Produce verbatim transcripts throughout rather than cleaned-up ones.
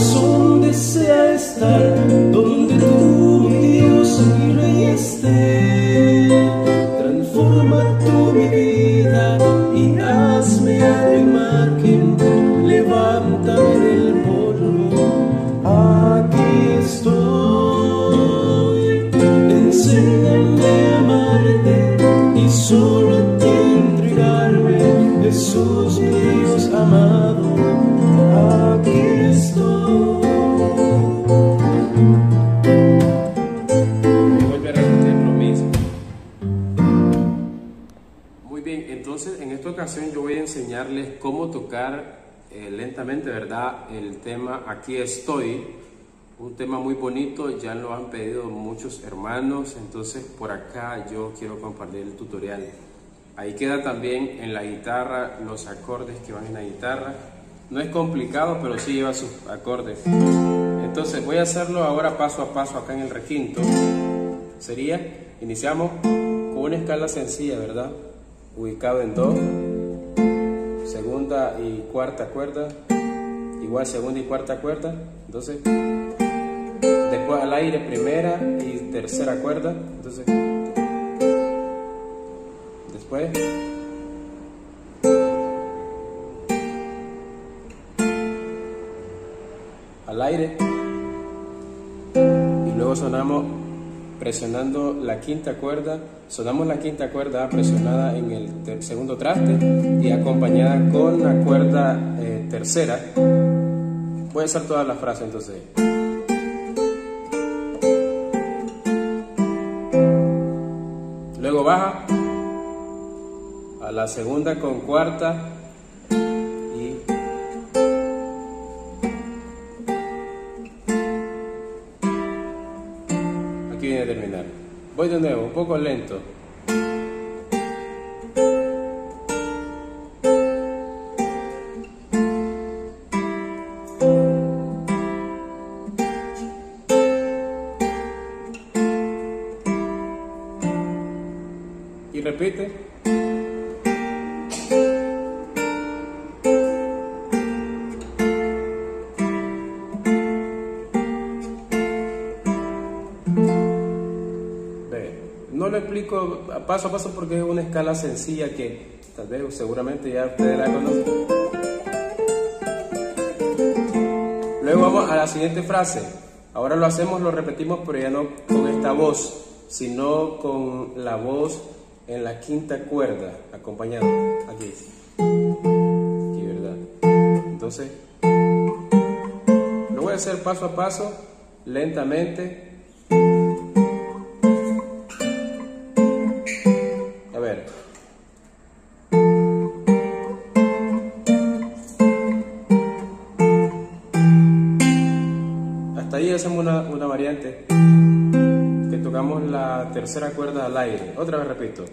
corazón desea estar donde tú, mi Dios, mi Rey, esté. Transforma tú mi vida y hazme a tu imagen, levántame del polvo. Aquí estoy, enséñame a amarte y solo a ti entregarme, Jesús mi Dios amado. Aquí estoy. Me vuelve a repetir lo mismo. Muy bien, entonces en esta ocasión yo voy a enseñarles cómo tocar eh, lentamente, ¿verdad? El tema Aquí estoy, un tema muy bonito, ya lo han pedido muchos hermanos, entonces por acá yo quiero compartir el tutorial. Ahí queda también en la guitarra los acordes que van en la guitarra. No es complicado, pero sí lleva sus acordes. Entonces voy a hacerlo ahora paso a paso acá en el requinto. Sería, iniciamos con una escala sencilla, ¿verdad? Ubicado en do, segunda y cuarta cuerda, igual segunda y cuarta cuerda. Entonces, después al aire primera y tercera cuerda. Entonces, después al aire y luego sonamos presionando la quinta cuerda, sonamos la quinta cuerda presionada en el segundo traste y acompañada con la cuerda eh, tercera. Voy a hacer toda la frase entonces. Luego baja a la segunda con cuarta y aquí viene a terminar. Voy de nuevo, un poco lento. Y repite. No lo explico paso a paso porque es una escala sencilla que tal vez seguramente ya ustedes la conocen. Luego vamos a la siguiente frase. Ahora lo hacemos, lo repetimos, pero ya no con esta voz, sino con la voz en la quinta cuerda, acompañado. Aquí. Aquí, ¿verdad? Entonces, lo voy a hacer paso a paso, lentamente. A ver. Hasta ahí hacemos una, una variante. Tocamos la tercera cuerda al aire. Otra vez repito.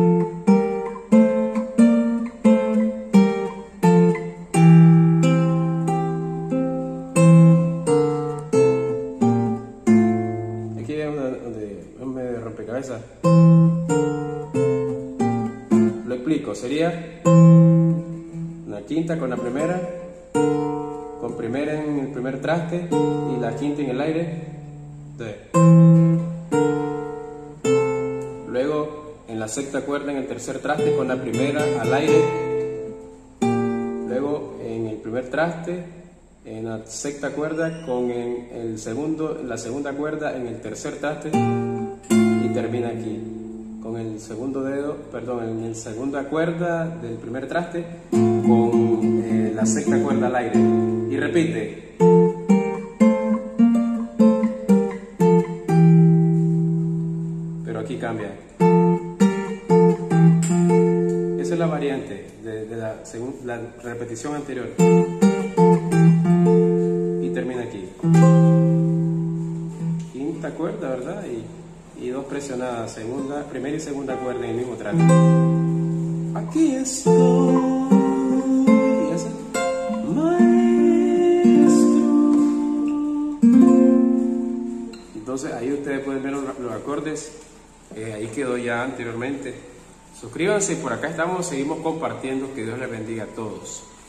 Aquí es donde es medio rompecabezas. Lo explico. Sería la quinta con la primera, con primera en el primer traste y la quinta en el aire. Entonces, luego en la sexta cuerda en el tercer traste con la primera al aire, luego en el primer traste en la sexta cuerda con el, el segundo, la segunda cuerda en el tercer traste y termina aquí con el segundo dedo, perdón, en la segunda cuerda del primer traste con eh, la sexta cuerda al aire y repite. Pero aquí cambia. Esa es la variante de, de la, según, la repetición anterior. Y termina aquí. Quinta cuerda, ¿verdad? Y, y dos presionadas, segunda, primera y segunda cuerda en el mismo traste. Aquí estoy. Y ese, maestro. Entonces ahí ustedes pueden ver los, los acordes. Eh, ahí quedó ya anteriormente. Suscríbanse, por acá estamos, seguimos compartiendo. Que Dios les bendiga a todos.